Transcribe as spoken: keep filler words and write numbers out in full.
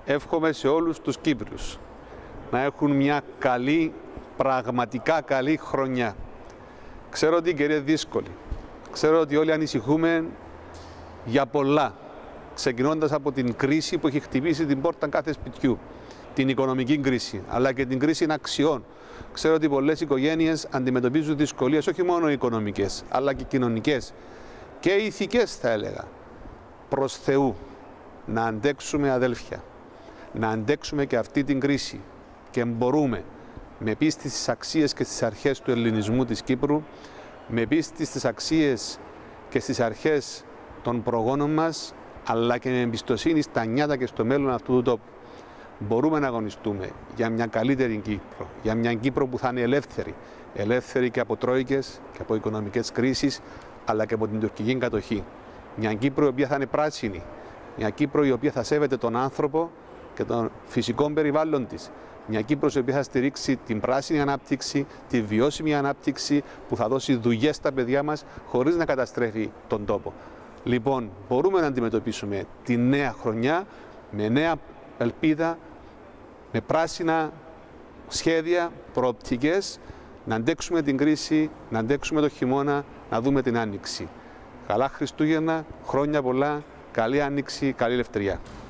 εύχομαι σε όλους τους Κύπριους να έχουν μια καλή, πραγματικά καλή χρονιά. Ξέρω ότι η καιρία είναι δύσκολη. Ξέρω ότι όλοι ανησυχούμε για πολλά, ξεκινώντας από την κρίση που έχει χτυπήσει την πόρτα κάθε σπιτιού, την οικονομική κρίση, αλλά και την κρίση αξιών. Ξέρω ότι πολλές οικογένειες αντιμετωπίζουν δυσκολίες, όχι μόνο οικονομικές, αλλά και κοινωνικές και ηθικές, θα έλεγα. Προς Θεού, να αντέξουμε, αδέλφια, να αντέξουμε και αυτή την κρίση και μπορούμε με πίστη στις αξίες και στις αρχές του ελληνισμού της Κύπρου, με πίστη στις αξίες και στις αρχές των προγόνων μας, αλλά και με εμπιστοσύνη στα νιάτα και στο μέλλον αυτού του τόπου. Μπορούμε να αγωνιστούμε για μια καλύτερη Κύπρο, για μια Κύπρο που θα είναι ελεύθερη, ελεύθερη και από τρόικες και από οικονομικές κρίσεις, αλλά και από την τουρκική κατοχή. Μια Κύπρο η οποία θα είναι πράσινη, μια Κύπρο η οποία θα σέβεται τον άνθρωπο και τον φυσικό περιβάλλον της. Μια Κύπρος η οποία θα στηρίξει την πράσινη ανάπτυξη, τη βιώσιμη ανάπτυξη που θα δώσει δουλειές στα παιδιά μας χωρίς να καταστρέφει τον τόπο. Λοιπόν, μπορούμε να αντιμετωπίσουμε τη νέα χρονιά με νέα ελπίδα, με πράσινα σχέδια, προοπτικές, να αντέξουμε την κρίση, να αντέξουμε το χειμώνα, να δούμε την άνοιξη. Καλά Χριστούγεννα, χρόνια πολλά, καλή άνοιξη, καλή ελευθερία.